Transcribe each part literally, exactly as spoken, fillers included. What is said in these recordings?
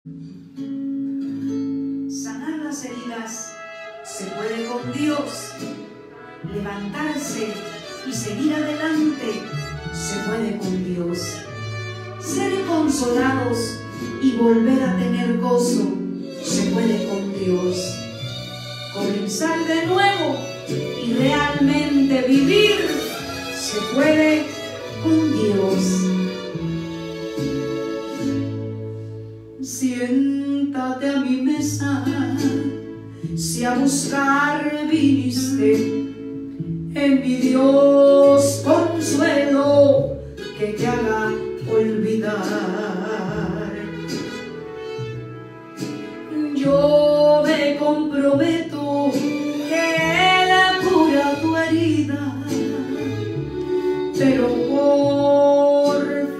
Sanar las heridas se puede con Dios. Levantarse y seguir adelante se puede con Dios. Ser consolados y volver a tener gozo se puede con Dios. Comenzar de nuevo y realmente vivir se puede con Dios. Siéntate a mi mesa, si a buscar viniste, en mi Dios consuelo que te haga olvidar. Yo me comprometo que Él cura tu herida, pero por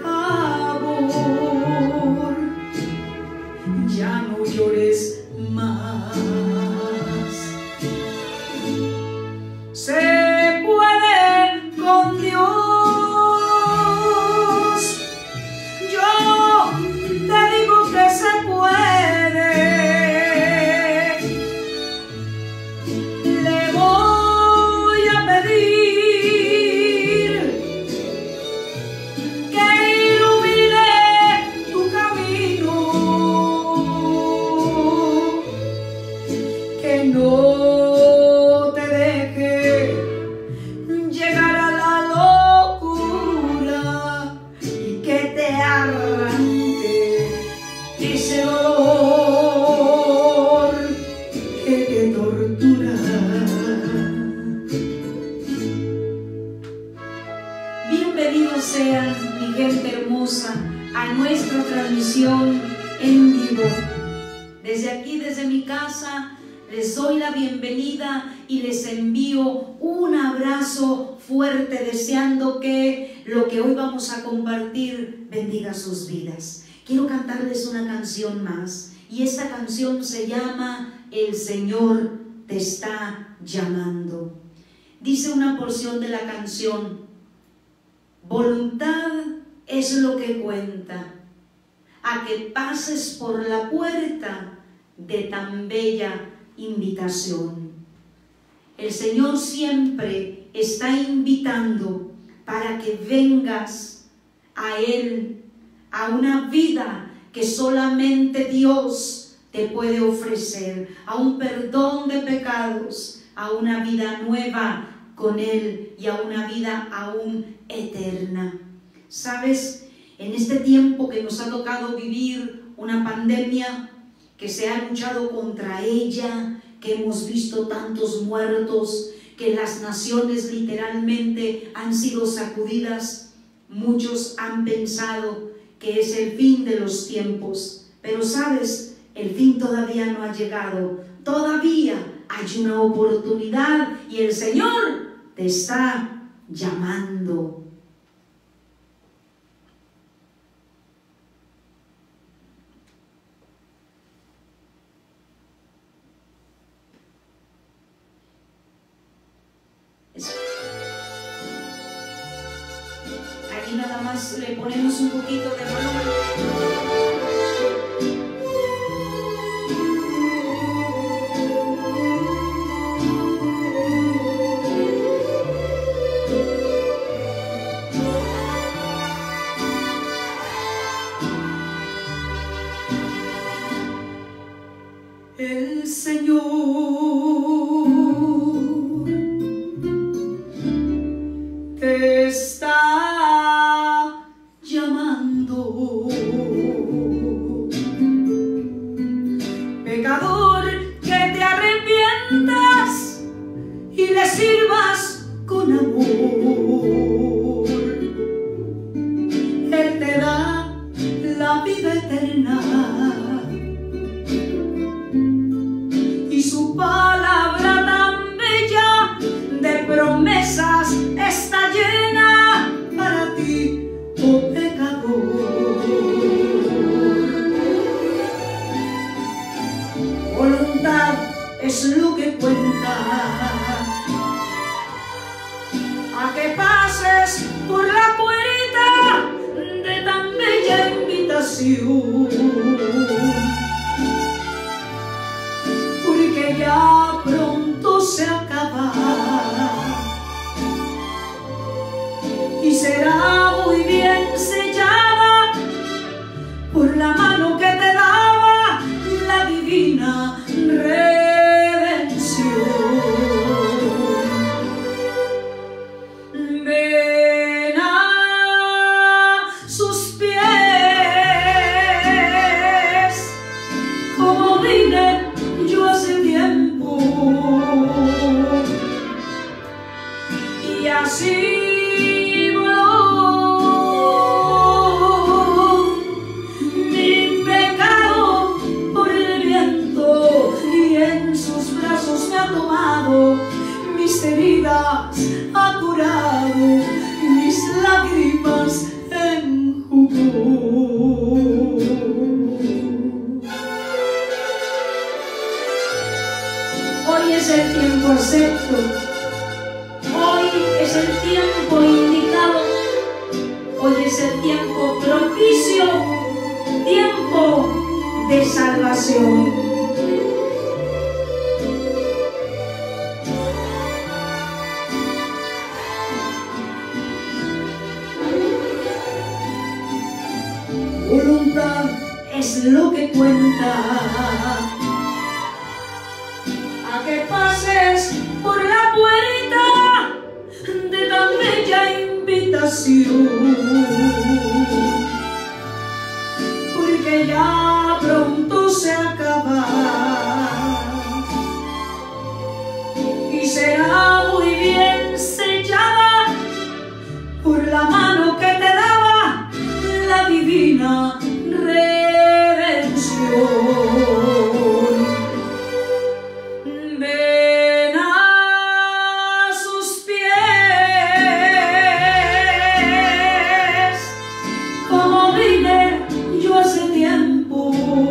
favor ya no llores más. Se puede con Dios. Yo te digo que se puede. Le voy a pedir que ilumine tu camino, que no te deje llegar a la locura y que te arranque ese dolor que te tortura. Bienvenidos sean, mi gente hermosa, a nuestra transmisión en vivo. Desde aquí, desde mi casa, les doy la bienvenida y les envío un abrazo fuerte, deseando que lo que hoy vamos a compartir bendiga sus vidas. Quiero cantarles una canción más, y esta canción se llama El Señor te está llamando. Dice una porción de la canción: voluntad es lo que cuenta, a que pases por la puerta de tan bella invitación. El Señor siempre está invitando para que vengas a Él, a una vida que solamente Dios te puede ofrecer, a un perdón de pecados, a una vida nueva con Él y a una vida aún eterna. ¿Sabes? En este tiempo que nos ha tocado vivir una pandemia, que se ha luchado contra ella, que hemos visto tantos muertos, que las naciones literalmente han sido sacudidas, muchos han pensado que es el fin de los tiempos. Pero sabes, el fin todavía no ha llegado, todavía hay una oportunidad y el Señor te está llamando. Aquí nada más le ponemos un poquito de volumen. El Señor te está llamando, pecador, que te arrepientas y le sirvas con amor. Él te da la vida eterna y su palabra tan bella de promesas está llena para ti, oh pecador. Voluntad es lo que cuenta, a que pases por la puerta de tan bella invitación. es el tiempo acepto. Hoy es el tiempo indicado. Hoy es el tiempo propicio, tiempo de salvación. Voluntad es lo que cuenta, a que pases por la puerta de tan bella invitación, porque ya pronto se acaba y será muy bien sellada por la mano que te daba la divina redención. Ven a sus pies, como vine yo hace tiempo,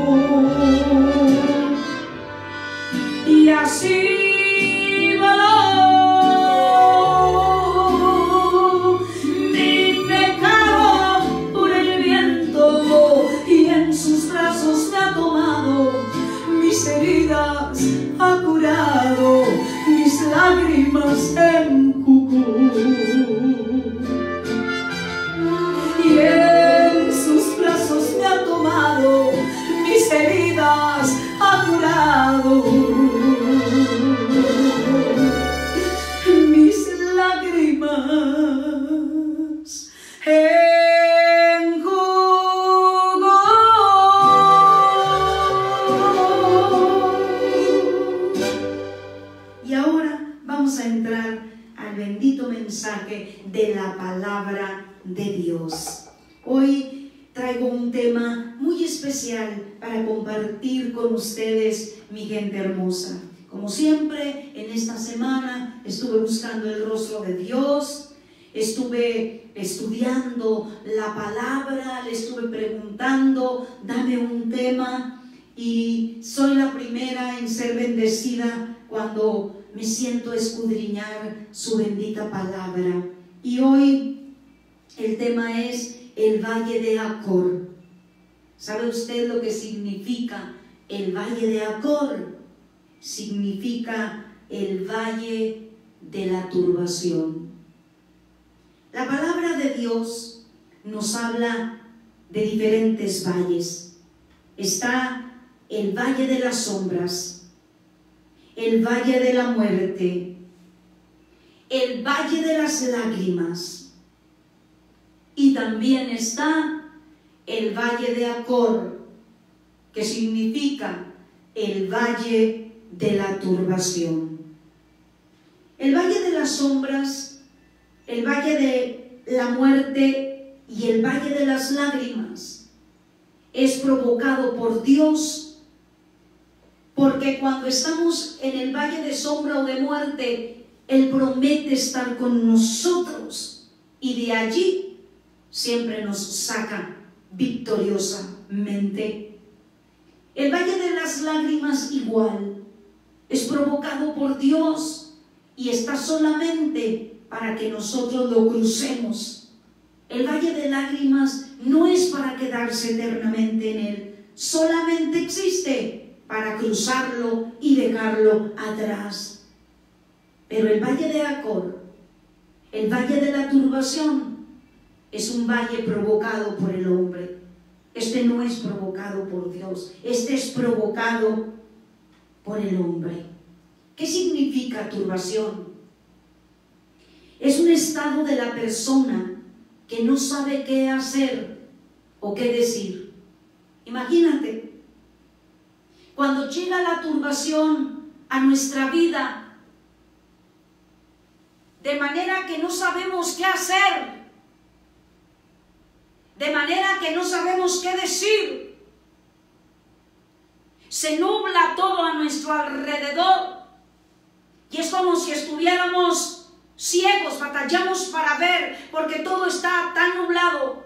y así voló mi pecado por el viento, y en sus brazos me ha tomado, mis heridas ha curado, mis lágrimas enjugó, y en sus brazos me ha tomado, mis heridas ha curado, mis lágrimas enjugó. Y ahora vamos a entrar al bendito mensaje de la palabra de Dios. Hoy traigo un tema muy especial para compartir con ustedes, mi gente hermosa. Como siempre, en esta semana estuve buscando el rostro de Dios, estuve estudiando la palabra, le estuve preguntando, dame un tema, y soy la primera en ser bendecida cuando me siento a escudriñar su bendita palabra. Y hoy el tema es el Valle de Acor. ¿Sabe usted lo que significa el Valle de Acor? Significa el Valle de la Turbación. La palabra de Dios nos habla de diferentes valles. Está el Valle de las Sombras, el Valle de la Muerte, el Valle de las Lágrimas, y también está el Valle de Acor, que significa el Valle de la Turbación. El Valle de las Sombras, el Valle de la Muerte y el Valle de las Lágrimas es provocado por Dios, porque cuando estamos en el Valle de Sombra o de Muerte, Él promete estar con nosotros, y de allí siempre nos saca victoriosamente. El Valle de las Lágrimas igual es provocado por Dios y está solamente para que nosotros lo crucemos. El Valle de Lágrimas no es para quedarse eternamente en él, solamente existe para cruzarlo y dejarlo atrás. Pero el Valle de Acor, el Valle de la Turbación, es un valle provocado por el hombre. Este no es provocado por Dios, este es provocado por el hombre. ¿Qué significa turbación? Es un estado de la persona que no sabe qué hacer o qué decir. Imagínate, cuando llega la turbación a nuestra vida, de manera que no sabemos qué hacer, de manera que no sabemos qué decir, se nubla todo a nuestro alrededor y es como si estuviéramos ciegos, batallamos para ver porque todo está tan nublado.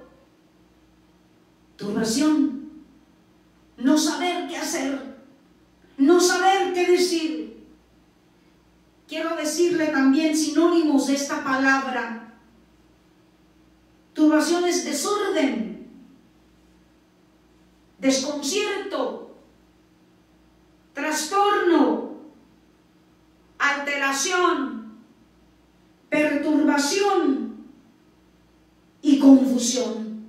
Turbación, no saber qué hacer, no saber qué decir. decirle también sinónimos de esta palabra. Turbación es desorden, desconcierto, trastorno, alteración, perturbación y confusión.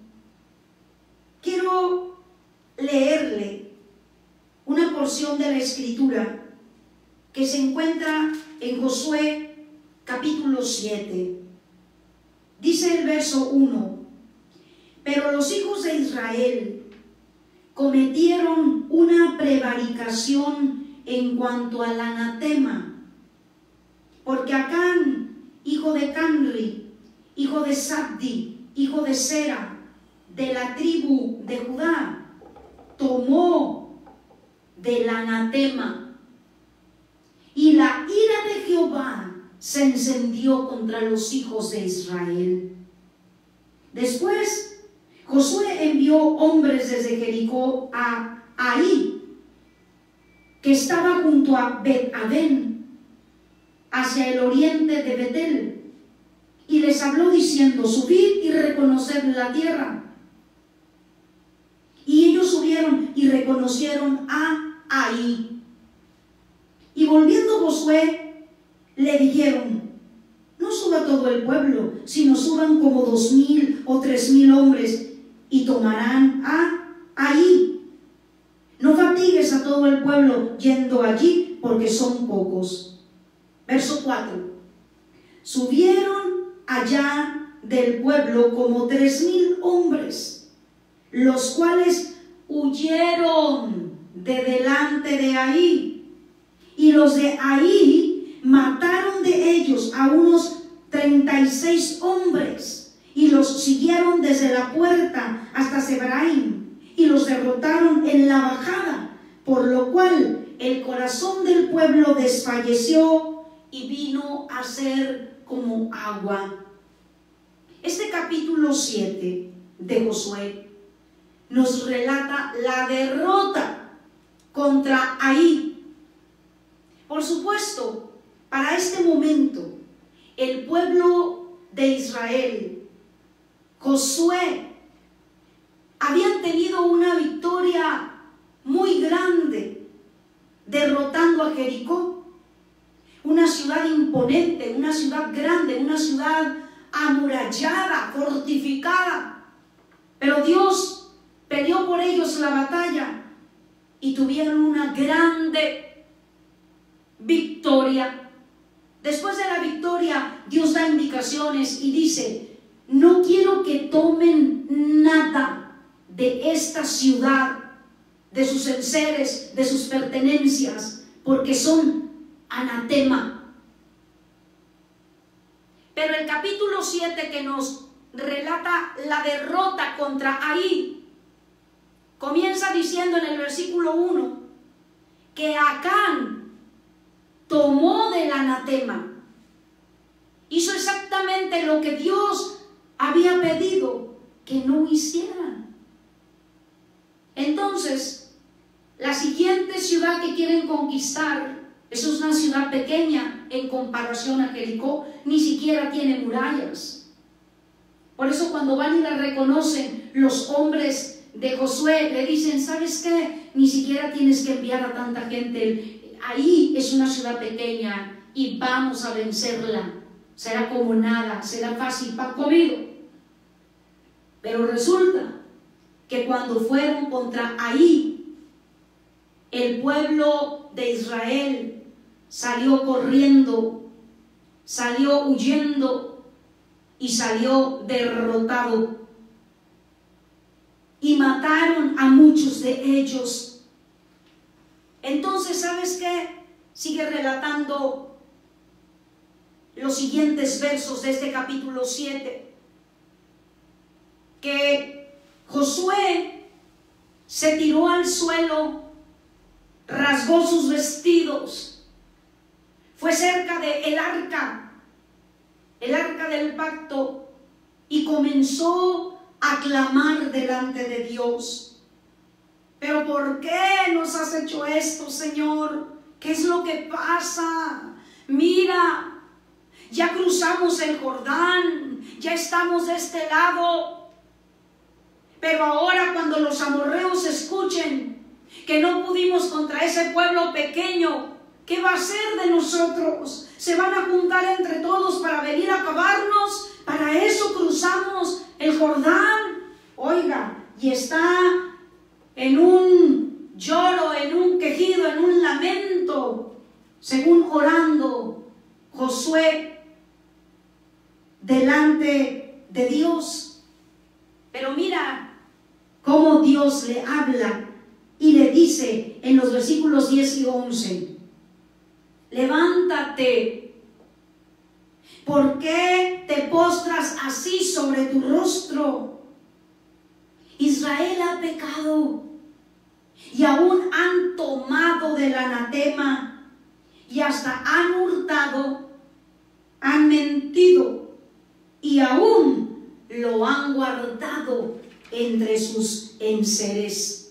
Quiero leerle una porción de la Escritura que se encuentra en Josué capítulo siete. Dice el verso uno: pero los hijos de Israel cometieron una prevaricación en cuanto al anatema, porque Acán, hijo de Canri, hijo de Sabdi, hijo de Sera, de la tribu de Judá, tomó del anatema, y la ira de Jehová se encendió contra los hijos de Israel. Después Josué envió hombres desde Jericó a Ahí, que estaba junto a Bet-Aven, hacia el oriente de Betel, y les habló diciendo: subid y reconoced la tierra. Y ellos subieron y reconocieron a Ahí. Y volviendo Josué, le dijeron: no suba todo el pueblo, sino suban como dos mil o tres mil hombres, y tomarán a Ahí. No fatigues a todo el pueblo yendo allí, porque son pocos. Verso cuatro. Subieron allá del pueblo como tres mil hombres, los cuales huyeron de delante de Ahí, y los de Ahí mataron de ellos a unos treinta y seis hombres, y los siguieron desde la puerta hasta Sebraim, y los derrotaron en la bajada, por lo cual el corazón del pueblo desfalleció y vino a ser como agua. Este capítulo siete de Josué nos relata la derrota contra Ahí. Por supuesto, para este momento, el pueblo de Israel, Josué, habían tenido una victoria muy grande, derrotando a Jericó, una ciudad imponente, una ciudad grande, una ciudad amurallada, fortificada. Pero Dios peleó por ellos la batalla y tuvieron una grande victoria. Después de la victoria, Dios da indicaciones y dice: no quiero que tomen nada de esta ciudad, de sus enseres, de sus pertenencias, porque son anatema. Pero el capítulo siete, que nos relata la derrota contra Ahí, comienza diciendo en el versículo uno que Acán tomó del anatema, hizo exactamente lo que Dios había pedido que no hicieran. Entonces, la siguiente ciudad que quieren conquistar es una ciudad pequeña en comparación a Jericó, ni siquiera tiene murallas. Por eso cuando van y la reconocen los hombres de Josué, le dicen: ¿sabes qué? Ni siquiera tienes que enviar a tanta gente, Ahí es una ciudad pequeña y vamos a vencerla, será como nada, será fácil, pan comido. Pero resulta que cuando fueron contra Ahí, el pueblo de Israel salió corriendo, salió huyendo y salió derrotado. Y mataron a muchos de ellos. Entonces, ¿sabes qué? Sigue relatando los siguientes versos de este capítulo siete. Que Josué se tiró al suelo, rasgó sus vestidos, fue cerca de el arca, el arca del pacto, y comenzó a clamar delante de Dios. ¿Pero por qué nos has hecho esto, Señor? ¿Qué es lo que pasa? Mira, ya cruzamos el Jordán, ya estamos de este lado. Pero ahora cuando los amorreos escuchen que no pudimos contra ese pueblo pequeño, ¿qué va a ser de nosotros? Se van a juntar entre todos para venir a acabarnos. Para eso cruzamos el Jordán. Oiga, y está en un lloro, en un quejido, en un lamento, según orando Josué delante de Dios. Pero mira cómo Dios le habla y le dice en los versículos diez y once: levántate, ¿por qué te postras así sobre tu rostro? Israel ha pecado y aún han tomado del anatema y hasta han hurtado, han mentido y aún lo han guardado entre sus enseres.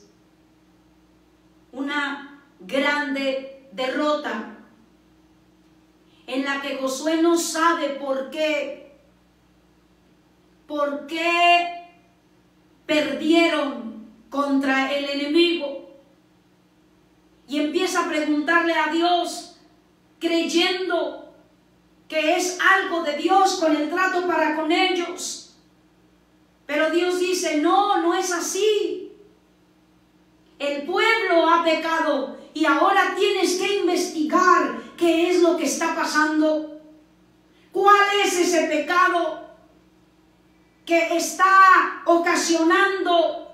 Una grande derrota en la que Josué no sabe por qué, por qué perdieron contra el enemigo. Y empieza a preguntarle a Dios, creyendo que es algo de Dios con el trato para con ellos. Pero Dios dice, no, no es así. El pueblo ha pecado y ahora tienes que investigar qué es lo que está pasando. ¿Cuál es ese pecado que está ocasionando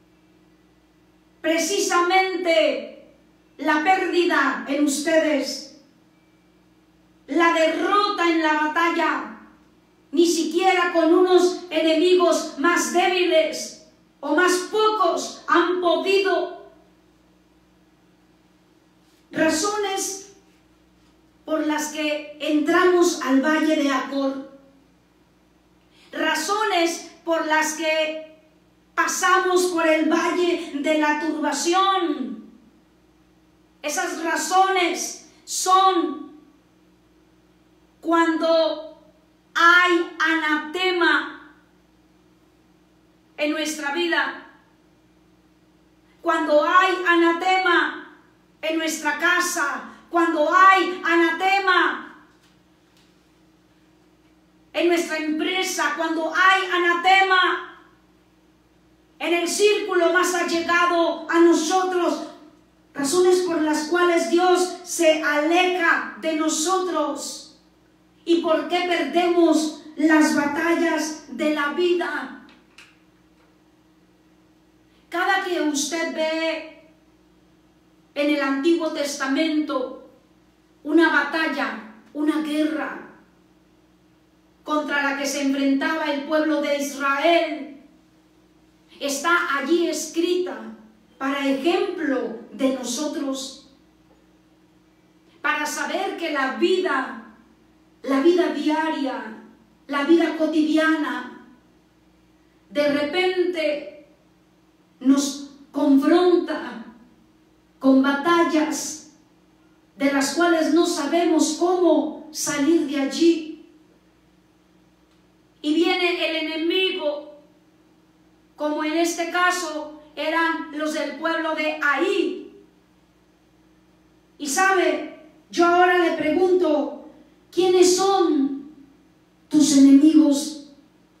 precisamente la pérdida en ustedes, la derrota en la batalla? Ni siquiera con unos enemigos más débiles o más pocos han podido. Razones por las que entramos al valle de Acor. Razones por las que pasamos por el valle de la turbación. Esas razones son cuando hay anatema en nuestra vida, cuando hay anatema en nuestra casa, cuando hay anatema en nuestra empresa, cuando hay anatema en el círculo más allegado a nosotros, razones por las cuales Dios se aleja de nosotros. ¿Y por qué perdemos las batallas de la vida? Cada que usted ve en el Antiguo Testamento una batalla, una guerra contra la que se enfrentaba el pueblo de Israel, está allí escrita para ejemplo de nosotros, para saber que la vida La vida diaria, la vida cotidiana, de repente nos confronta con batallas de las cuales no sabemos cómo salir de allí. Y viene el enemigo, como en este caso eran los del pueblo de Ahí. Y sabe, yo ahora le pregunto, ¿quiénes son tus enemigos?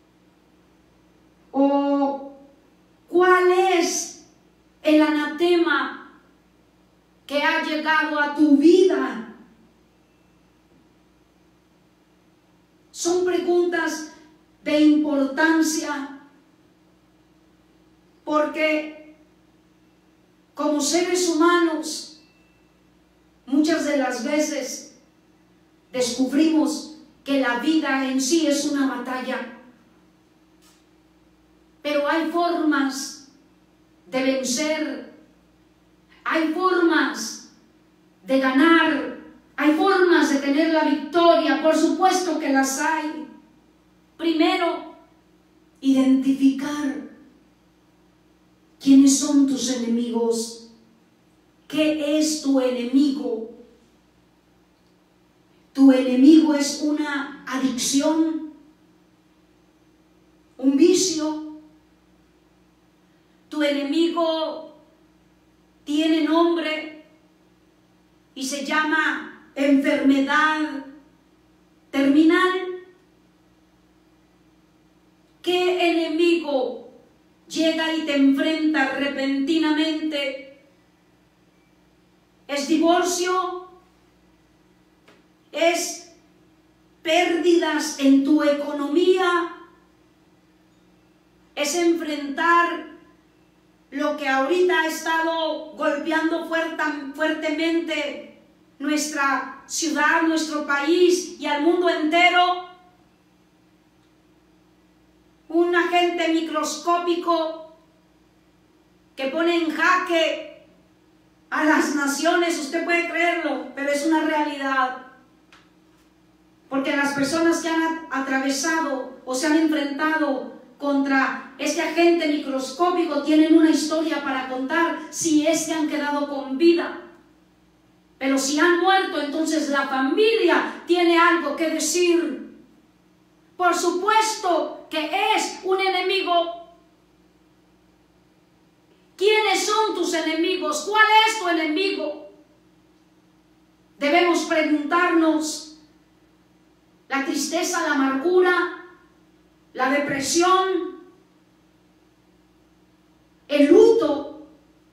¿O cuál es el anatema que ha llegado a tu vida? Son preguntas de importancia porque como seres humanos muchas de las veces descubrimos que la vida en sí es una batalla, pero hay formas de vencer, hay formas de ganar, hay formas de tener la victoria, por supuesto que las hay. Primero, identificar quiénes son tus enemigos, qué es tu enemigo. Tu tu enemigo es una adicción, un vicio. Tu enemigo tiene nombre y se llama enfermedad terminal. ¿Qué enemigo llega y te enfrenta repentinamente? ¿Es divorcio? ¿Es pérdidas en tu economía? ¿Es enfrentar lo que ahorita ha estado golpeando fuertemente nuestra ciudad, nuestro país y al mundo entero? Un agente microscópico que pone en jaque a las naciones. Usted puede creerlo, pero es una realidad. Porque las personas que han atravesado o se han enfrentado contra este agente microscópico tienen una historia para contar, si es que han quedado con vida. Pero si han muerto, entonces la familia tiene algo que decir. Por supuesto que es un enemigo. ¿Quiénes son tus enemigos? ¿Cuál es tu enemigo? Debemos preguntarnos. La tristeza, la amargura, la depresión, el luto.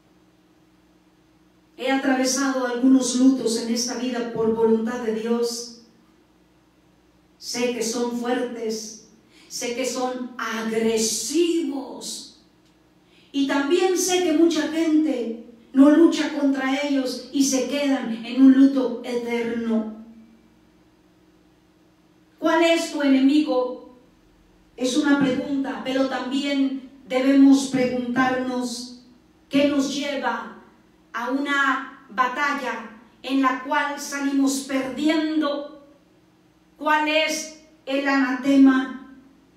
He atravesado algunos lutos en esta vida por voluntad de Dios. Sé que son fuertes, sé que son agresivos. Y también sé que mucha gente no lucha contra ellos y se quedan en un luto eterno. ¿Cuál es tu enemigo? Es una pregunta, pero también debemos preguntarnos qué nos lleva a una batalla en la cual salimos perdiendo. ¿Cuál es el anatema?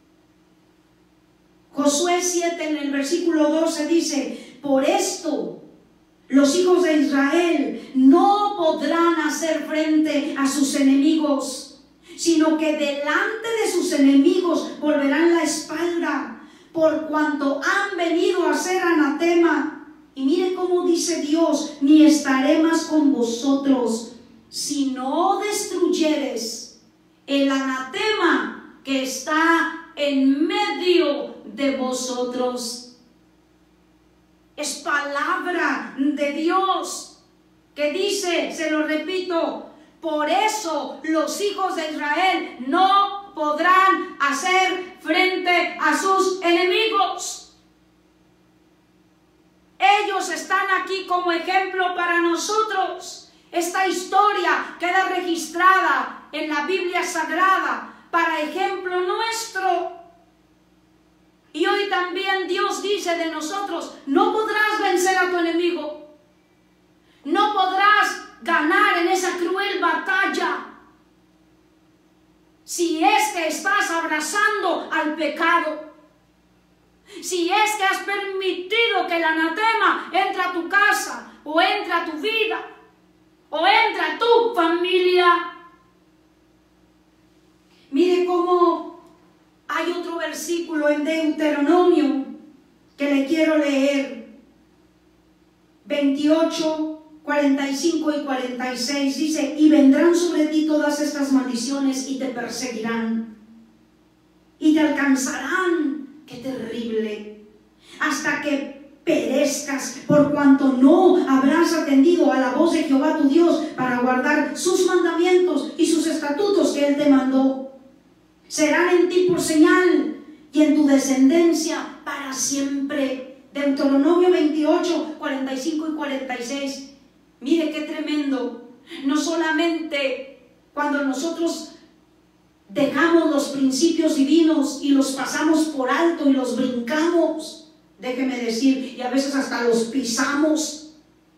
Josué siete en el versículo doce dice: por esto los hijos de Israel no podrán hacer frente a sus enemigos, sino que delante de sus enemigos volverán la espalda, por cuanto han venido a ser anatema. Y mire cómo dice Dios: ni estaré más con vosotros, si no destruyeres el anatema que está en medio de vosotros. Es palabra de Dios que dice, se lo repito, por eso los hijos de Israel no podrán hacer frente a sus enemigos. Ellos están aquí como ejemplo para nosotros. Esta historia queda registrada en la Biblia Sagrada para ejemplo nuestro. Y hoy también Dios dice de nosotros: no podrás vencer a tu enemigo, no podrás ganar en esa cruel batalla si es que estás abrazando al pecado, si es que has permitido que el anatema entre a tu casa o entre a tu vida o entre a tu familia. Mire cómo hay otro versículo en Deuteronomio que le quiero leer. veintiocho, cuarenta y cinco y cuarenta y seis dice: y vendrán sobre ti todas estas maldiciones y te perseguirán y te alcanzarán. ¡Qué terrible! Hasta que perezcas, por cuanto no habrás atendido a la voz de Jehová tu Dios para guardar sus mandamientos y sus estatutos que Él te mandó. Serán en ti por señal y en tu descendencia para siempre. Deuteronomio veintiocho, cuarenta y cinco y cuarenta y seis. Mire qué tremendo. No solamente cuando nosotros dejamos los principios divinos y los pasamos por alto y los brincamos, déjeme decir, y a veces hasta los pisamos.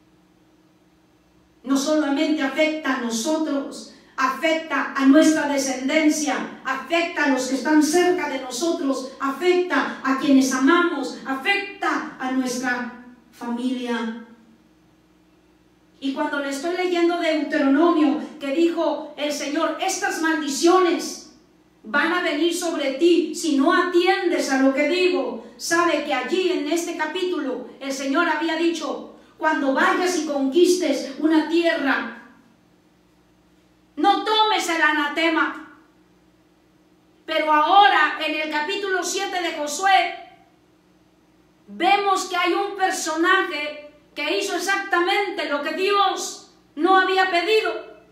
No solamente afecta a nosotros, afecta a nuestra descendencia, afecta a los que están cerca de nosotros, afecta a quienes amamos, afecta a nuestra familia. Y cuando le estoy leyendo Deuteronomio, que dijo el Señor, estas maldiciones van a venir sobre ti si no atiendes a lo que digo. Sabe que allí en este capítulo el Señor había dicho, cuando vayas y conquistes una tierra, no tomes el anatema. Pero ahora en el capítulo siete de Josué vemos que hay un personaje que hizo exactamente lo que Dios no había pedido.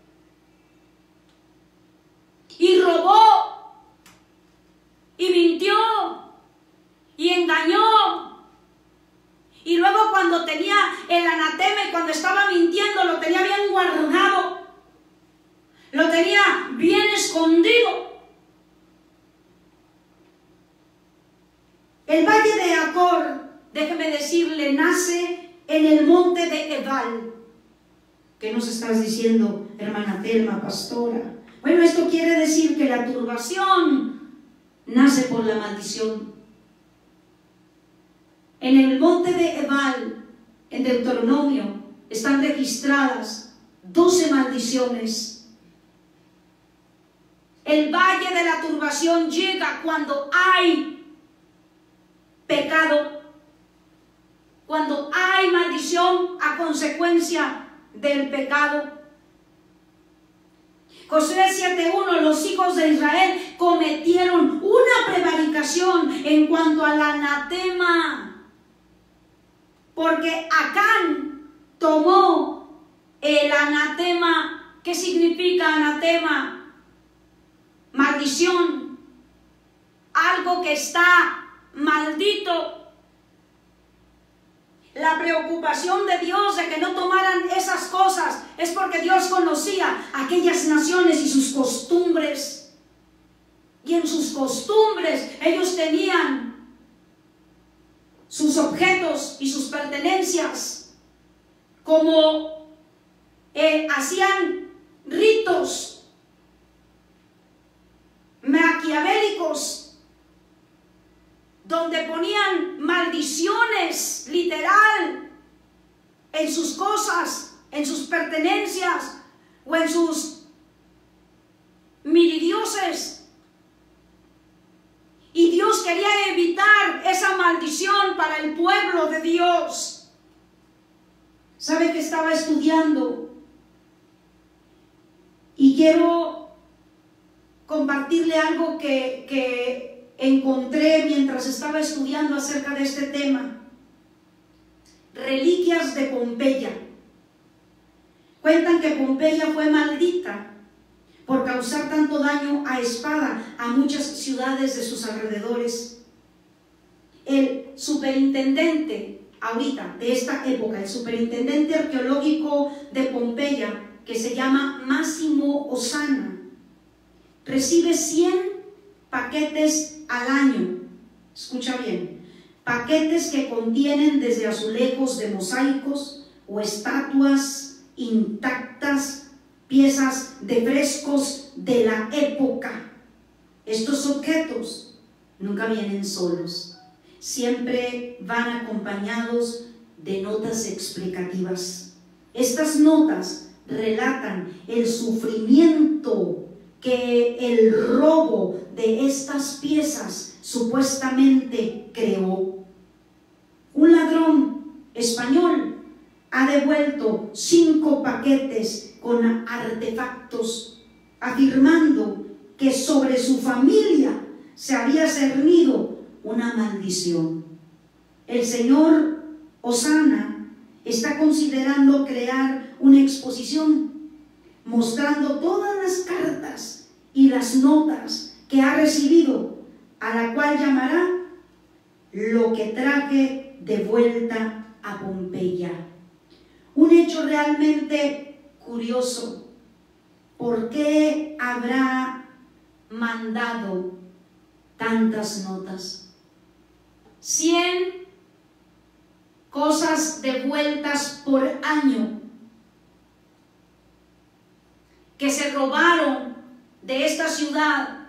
Y robó, y mintió, y engañó. Y luego cuando tenía el anatema y cuando estaba mintiendo, lo tenía bien guardado, lo tenía bien escondido. El valle de Acor, déjeme decirle, nace en el monte de Ebal. ¿Qué nos estás diciendo, hermana Telma, pastora? Bueno, esto quiere decir que la turbación nace por la maldición. En el monte de Ebal, en Deuteronomio, están registradas doce maldiciones. El valle de la turbación llega cuando hay pecado, cuando hay maldición a consecuencia del pecado. Josué siete uno, los hijos de Israel cometieron una prevaricación en cuanto al anatema, porque Acán tomó el anatema. ¿Qué significa anatema? Maldición, algo que está maldito. La preocupación de Dios de que no tomaran esas cosas es porque Dios conocía aquellas naciones y sus costumbres. Y en sus costumbres ellos tenían sus objetos y sus pertenencias, como eh, hacían ritos maquiavélicos, donde ponían maldiciones literal en sus cosas, en sus pertenencias o en sus milidioses. Y Dios quería evitar esa maldición para el pueblo de Dios. ¿Sabe que estaba estudiando? Y quiero compartirle algo que, que encontré mientras estaba estudiando acerca de este tema. Reliquias de Pompeya. Cuentan que Pompeya fue maldita por causar tanto daño a espada a muchas ciudades de sus alrededores. El superintendente ahorita de esta época, el superintendente arqueológico de Pompeya, que se llama Máximo Osana, recibe cien paquetes al año. Escucha bien, paquetes que contienen desde azulejos de mosaicos o estatuas intactas, piezas de frescos de la época. Estos objetos nunca vienen solos, siempre van acompañados de notas explicativas. Estas notas relatan el sufrimiento que el robo de estas piezas supuestamente creó. Un ladrón español ha devuelto cinco paquetes con artefactos, afirmando que sobre su familia se había cernido una maldición. El señor Osana está considerando crear una exposición mostrando todas las cartas y las notas que ha recibido, a la cual llamará Lo que traje de vuelta a Pompeya. Un hecho realmente curioso. ¿Por qué habrá mandado tantas notas? Cien cosas devueltas por año que se robaron de esta ciudad,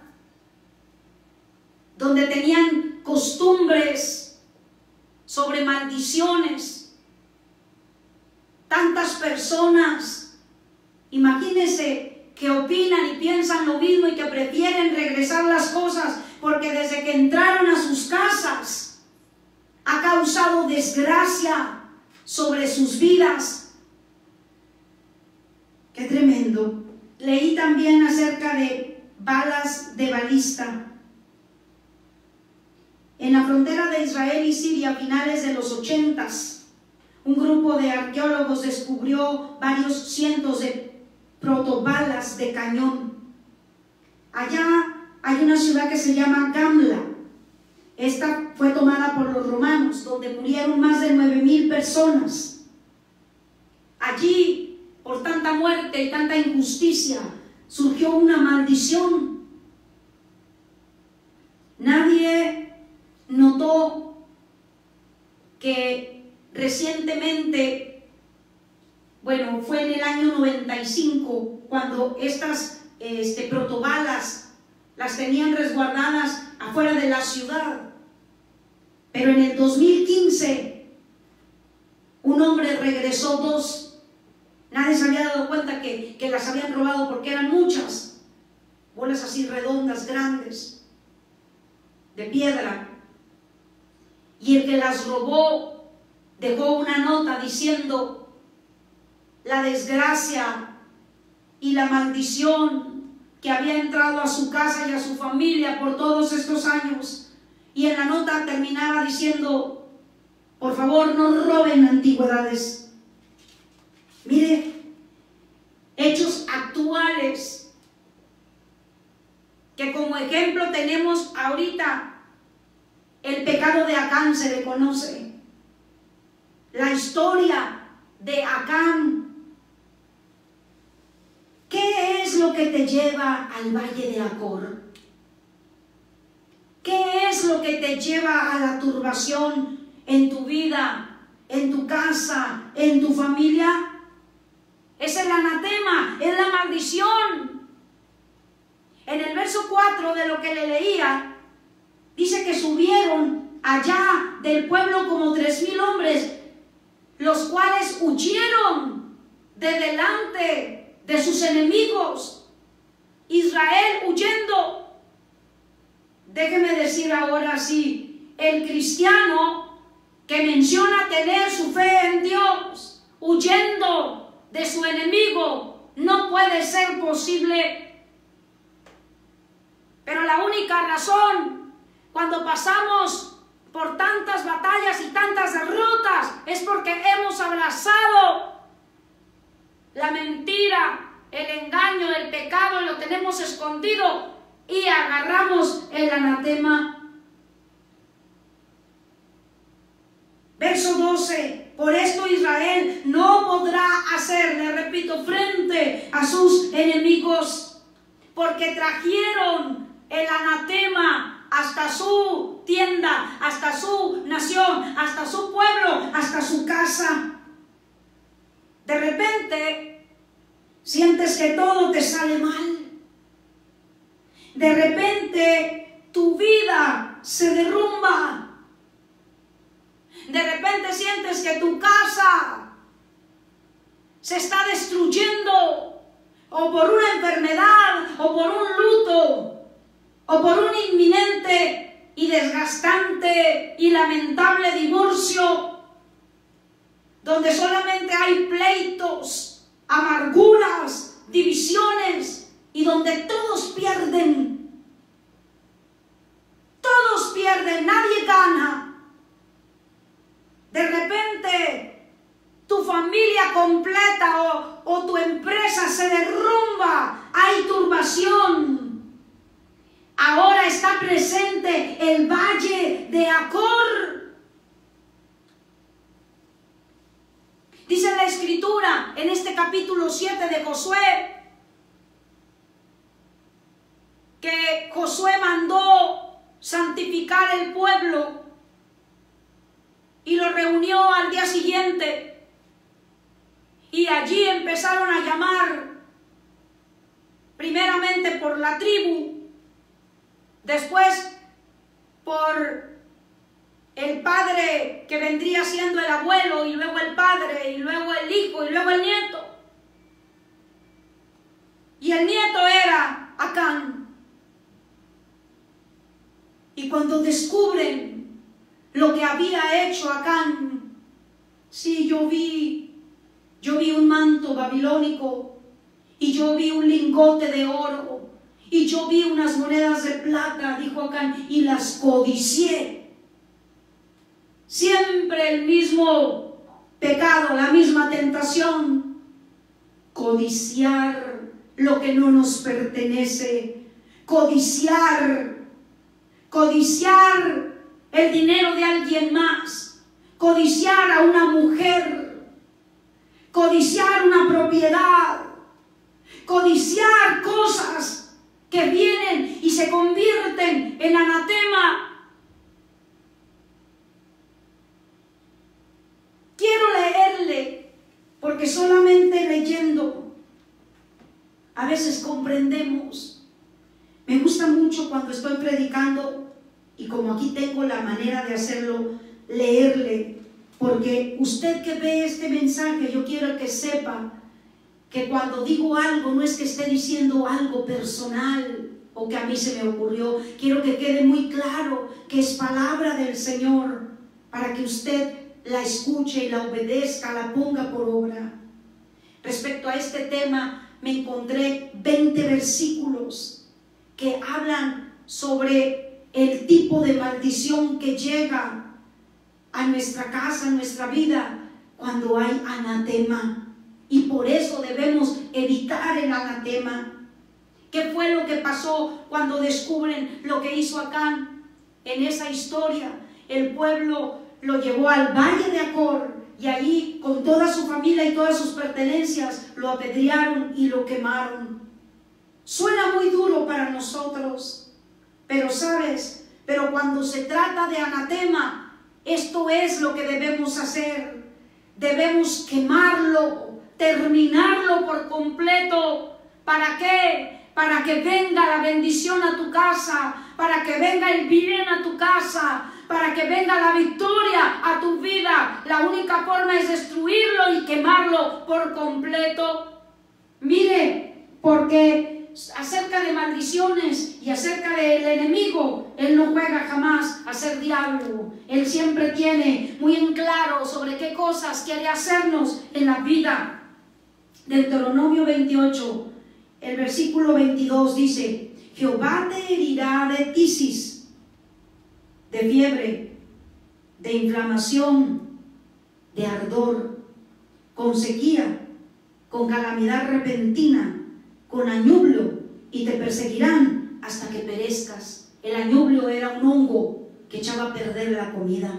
donde tenían costumbres sobre maldiciones, tantas personas, imagínense, que opinan y piensan lo mismo y que prefieren regresar las cosas porque desde que entraron a sus casas ha causado desgracia sobre sus vidas. ¡Qué tremendo! Leí también acerca de balas de balista. En la frontera de Israel y Siria, a finales de los ochentas, un grupo de arqueólogos descubrió varios cientos de protobalas de cañón. Allá hay una ciudad que se llama Gamla. Esta fue tomada por los romanos, donde murieron más de nueve mil personas. Allí, por tanta muerte y tanta injusticia, surgió una maldición. Nadie notó que recientemente, bueno, fue en el año noventa y cinco, cuando estas este, protobalas las tenían resguardadas afuera de la ciudad. Pero en el dos mil quince, un hombre regresó dos. Nadie se había dado cuenta que, que las habían robado porque eran muchas. Bolas así redondas, grandes, de piedra. Y el que las robó dejó una nota diciendo: la desgracia y la maldición que había entrado a su casa y a su familia por todos estos años. Y en la nota terminaba diciendo: por favor, no roben antigüedades. Mire, hechos actuales que como ejemplo tenemos ahorita. El pecado de Acán se le conoce. La historia de Acán. ¿Qué es lo que te lleva al valle de Acor? ¿Qué es lo que te lleva a la turbación en tu vida, en tu casa, en tu familia? Es el anatema, es la maldición. En el verso cuatro de lo que le leía, dice que subieron allá del pueblo como tres mil hombres, los cuales huyeron de delante de sus enemigos. Israel huyendo. Déjeme decir ahora sí, el cristiano que menciona tener su fe en Dios, huyendo de su enemigo, no puede ser posible. Pero la única razón cuando pasamos por tantas batallas y tantas derrotas es porque hemos abrazado la mentira, el engaño, el pecado, lo tenemos escondido y agarramos el anatema. Verso doce: por esto Israel no podrá hacer, le repito, frente a sus enemigos, porque trajeron el anatema hasta su tienda, hasta su nación, hasta su pueblo, hasta su casa. De repente sientes que todo te sale mal. De repente tu vida se derrumba. De repente sientes que tu casa se está destruyendo, o por una enfermedad, o por un luto, o por un inminente y desgastante y lamentable divorcio, donde solamente hay pleitos, amarguras, divisiones, y donde todos pierden. Todos pierden, nadie gana. De repente tu familia completa o, o tu empresa se derrumba, hay turbación. Ahora está presente el valle de Acor. Dice la Escritura en este capítulo siete de Josué que Josué mandó santificar el pueblo y lo reunió al día siguiente, y allí empezaron a llamar primeramente por la tribu, después por el padre que vendría siendo el abuelo, y luego el padre, y luego el hijo, y luego el nieto. Y el nieto era Acán. Y cuando descubren lo que había hecho Acán, sí, yo vi, yo vi un manto babilónico, y yo vi un lingote de oro, y yo vi unas monedas de plata, dijo Acán, y las codicié. Siempre el mismo pecado, la misma tentación, codiciar lo que no nos pertenece, codiciar, codiciar el dinero de alguien más, codiciar a una mujer, codiciar una propiedad, codiciar cosas que vienen y se convierten en anatema. Quiero leerle, porque solamente leyendo a veces comprendemos. Me gusta mucho cuando estoy predicando, y como aquí tengo la manera de hacerlo, leerle, porque usted que ve este mensaje, yo quiero que sepa que cuando digo algo no es que esté diciendo algo personal o que a mí se me ocurrió. Quiero que quede muy claro que es palabra del Señor, para que usted la escuche y la obedezca, la ponga por obra. Respecto a este tema, me encontré veinte versículos que hablan sobre el tipo de maldición que llega a nuestra casa, a nuestra vida, cuando hay anatema. Y por eso debemos evitar el anatema. ¿Qué fue lo que pasó cuando descubren lo que hizo Acán? En esa historia, el pueblo lo llevó al valle de Acor, y allí con toda su familia y todas sus pertenencias lo apedrearon y lo quemaron. Suena muy duro para nosotros, pero sabes, pero cuando se trata de anatema, esto es lo que debemos hacer. Debemos quemarlo, terminarlo por completo. ¿Para qué? Para que venga la bendición a tu casa, para que venga el bien a tu casa, para que venga la victoria a tu vida. La única forma es destruirlo y quemarlo por completo. Mire, porque acerca de maldiciones y acerca del enemigo, él no juega jamás a ser diablo. Él siempre tiene muy en claro sobre qué cosas quiere hacernos en la vida. Deuteronomio veintiocho, el versículo veintidós dice: Jehová te herirá de tisis, de fiebre, de inflamación, de ardor, con sequía, con calamidad repentina, con añublo, y te perseguirán hasta que perezcas. El añublo era un hongo que echaba a perder la comida.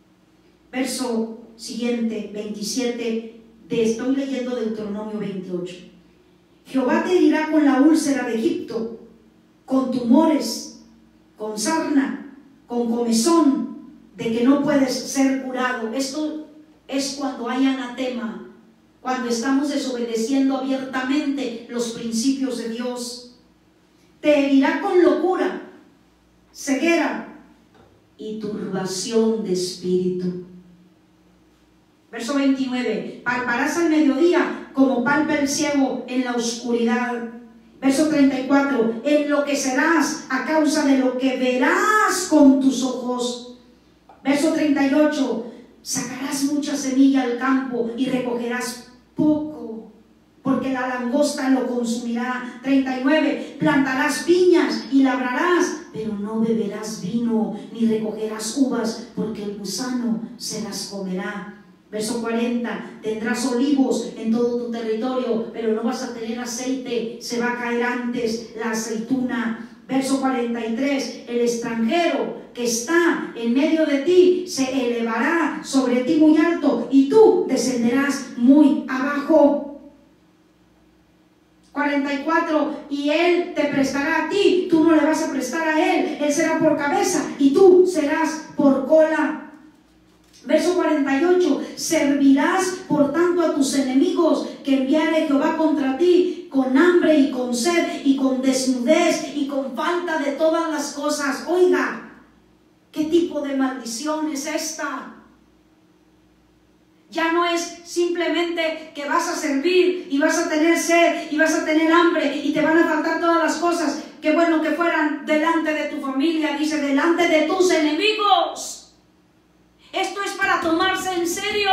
Verso siguiente, veintisiete, de, estoy leyendo Deuteronomio veintiocho. Jehová te herirá con la úlcera de Egipto, con tumores, con sarna, con comezón, de que no puedes ser curado. Esto es cuando hay anatema, cuando estamos desobedeciendo abiertamente los principios de Dios. Te herirá con locura, ceguera y turbación de espíritu. Verso veintinueve, palparás al mediodía como palpa el ciego en la oscuridad. Verso treinta y cuatro, enloquecerás a causa de lo que verás con tus ojos. Verso treinta y ocho, sacarás mucha semilla al campo y recogerás poco, porque la langosta lo consumirá. treinta y nueve, plantarás viñas y labrarás, pero no beberás vino ni recogerás uvas, porque el gusano se las comerá. Verso cuarenta, tendrás olivos en todo tu territorio, pero no vas a tener aceite, se va a caer antes la aceituna. Verso cuarenta y tres, el extranjero que está en medio de ti se elevará sobre ti muy alto, y tú descenderás muy abajo. cuarenta y cuatro, y él te prestará a ti, tú no le vas a prestar a él, él será por cabeza y tú serás por cola. Verso cuarenta y ocho, servirás por tanto a tus enemigos que enviare Jehová contra ti, con hambre y con sed y con desnudez y con falta de todas las cosas. Oiga, ¿Qué tipo de maldición es esta? Ya no es simplemente que vas a servir y vas a tener sed y vas a tener hambre y te van a faltar todas las cosas. Qué bueno que fueran delante de tu familia, dice, delante de tus enemigos. Esto es para tomarse en serio.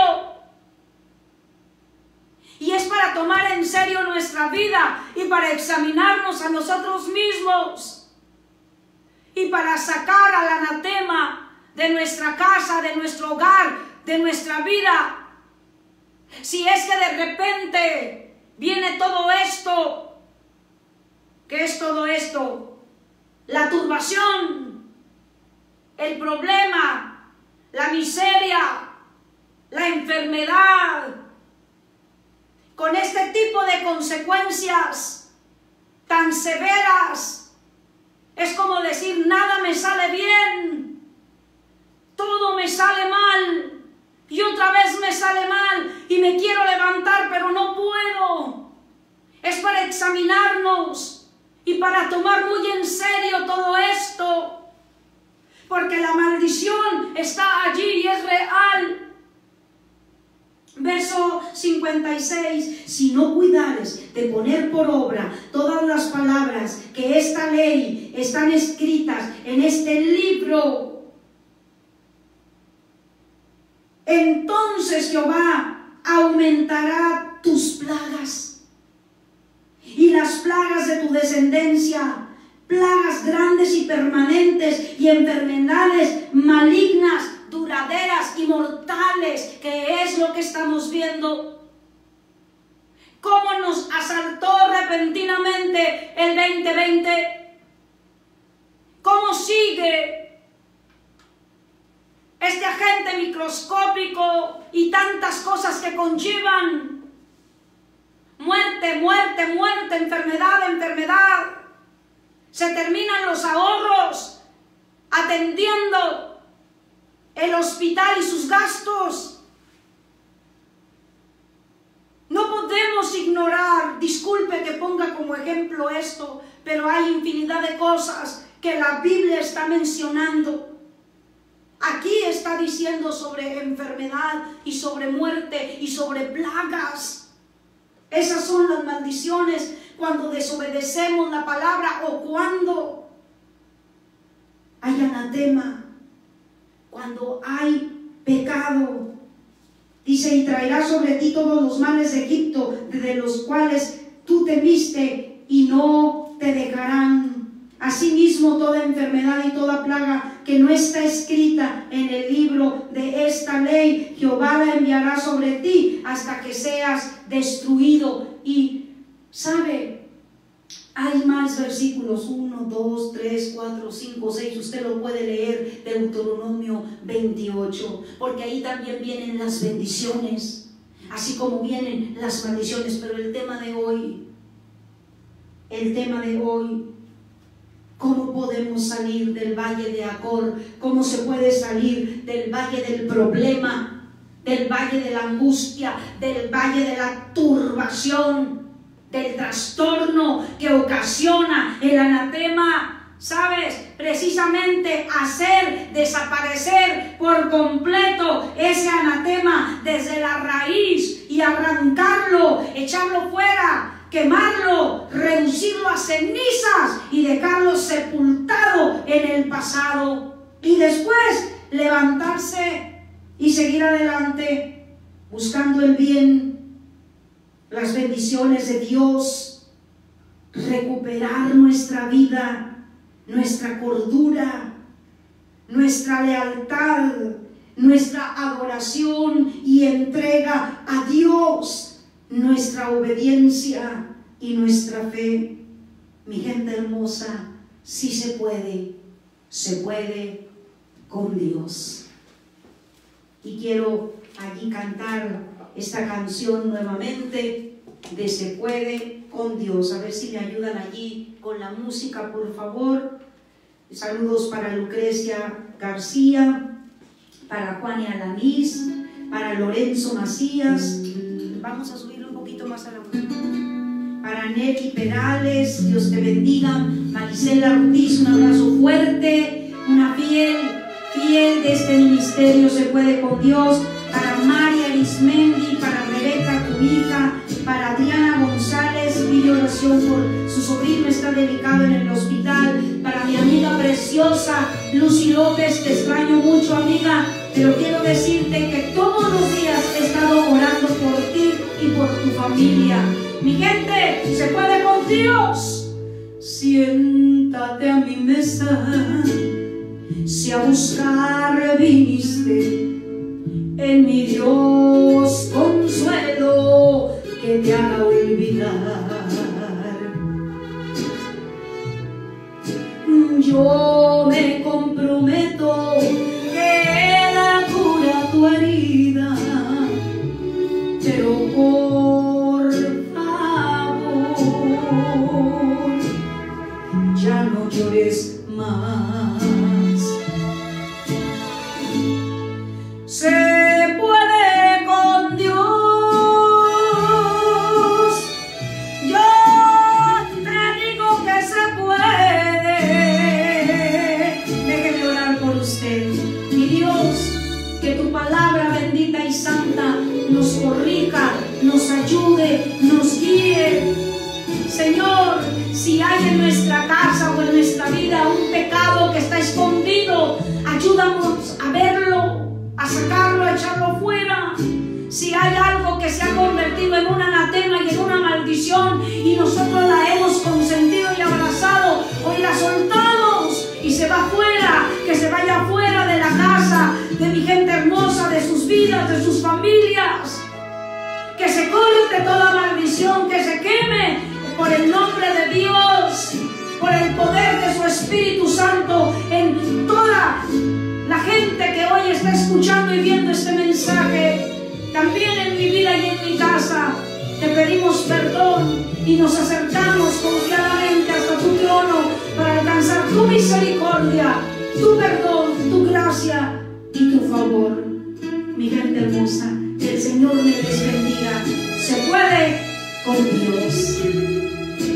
Y es para tomar en serio nuestra vida y para examinarnos a nosotros mismos. Y para sacar al anatema de nuestra casa, de nuestro hogar, de nuestra vida. Si es que de repente viene todo esto, ¿qué es todo esto? La turbación, el problema, la miseria, la enfermedad, con este tipo de consecuencias tan severas, es como decir, nada me sale bien, todo me sale mal. Y otra vez me sale mal y me quiero levantar, pero no puedo. Es para examinarnos y para tomar muy en serio todo esto. Porque la maldición está allí y es real. Verso cincuenta y seis. Si no cuidares de poner por obra todas las palabras que esta ley están escritas en este libro, entonces Jehová aumentará tus plagas y las plagas de tu descendencia, plagas grandes y permanentes y enfermedades malignas, duraderas y mortales, que es lo que estamos viendo. Cómo nos asaltó repentinamente el veinte veinte, cómo sigue este agente microscópico y tantas cosas que conllevan muerte, muerte, muerte, enfermedad, enfermedad. Se terminan los ahorros atendiendo el hospital y sus gastos. No podemos ignorar, disculpe que ponga como ejemplo esto, pero hay infinidad de cosas que la Biblia está mencionando. Aquí está diciendo sobre enfermedad y sobre muerte y sobre plagas. Esas son las maldiciones cuando desobedecemos la palabra o cuando hay anatema, cuando hay pecado. Dice, y traerá sobre ti todos los males de Egipto, de los cuales tú temiste, y no te dejarán. Asimismo, toda enfermedad y toda plaga que no está escrita en el libro de esta ley, Jehová la enviará sobre ti hasta que seas destruido. Y, ¿sabe? Hay más versículos, uno, dos, tres, cuatro, cinco, seis, usted lo puede leer, Deuteronomio veintiocho, porque ahí también vienen las bendiciones, así como vienen las maldiciones. Pero el tema de hoy, el tema de hoy, ¿cómo podemos salir del valle de Acor? ¿Cómo se puede salir del valle del problema, del valle de la angustia, del valle de la turbación, del trastorno que ocasiona el anatema? ¿Sabes? Precisamente hacer desaparecer por completo ese anatema desde la raíz y arrancarlo, echarlo fuera, quemarlo, reducirlo a cenizas y dejarlo sepultado en el pasado, y después levantarse y seguir adelante buscando el bien, las bendiciones de Dios, recuperar nuestra vida, nuestra cordura, nuestra lealtad, nuestra adoración y entrega a Dios, nuestra obediencia y nuestra fe. Mi gente hermosa, sí se puede, se puede con Dios. Y quiero allí cantar esta canción nuevamente de Se puede con Dios. A ver si me ayudan allí con la música, por favor. Saludos para Lucrecia García, para Juan y Alanís, para Lorenzo Macías. Vamos a subir un poquito más a la música. Para Nelly Perales, Dios te bendiga. Marisela Ortiz, un abrazo fuerte, una fiel, fiel de este ministerio Se Puede con Dios, para María Arismendi, para Rebeca, tu hija, para Diana González, pide oración por su sobrino, está delicado en el hospital, para mi amiga preciosa Lucy López, te extraño mucho, amiga, pero quiero decirte que todos los días he estado orando por ti y por tu familia. Mi gente, se puede con Dios. Siéntate a mi mesa, si a buscar viniste, en mi Dios consuelo que te haga olvidar. Yo me comprometo que la cura tu herida, pero por favor ya no llores más. Se puede con Dios. Yo te digo que se puede. Déjeme orar por usted. Mi Dios, que tu palabra bendita y santa nos corrija, nos ayude, nos guíe. Señor, si hay en nuestra casa o en nuestra vida un pecado que está escondido, ayúdanos a verlo, a sacarlo, a echarlo fuera. Si hay algo que se ha convertido en un anatema y en una maldición y nosotros la hemos consentido y abrazado, hoy la soltamos y se va fuera, que se vaya fuera de la casa, de mi gente hermosa, de sus vidas, de sus familias. Que se corte toda maldición, que se queme por el nombre de Dios, por el poder de su Espíritu Santo en toda la gente que hoy está escuchando y viendo este mensaje. También en mi vida y en mi casa te pedimos perdón y nos acercamos confiadamente hasta tu trono para alcanzar tu misericordia, tu perdón, tu gracia y tu favor. Mi gente hermosa, que el Señor me les bendiga. Se puede con Dios.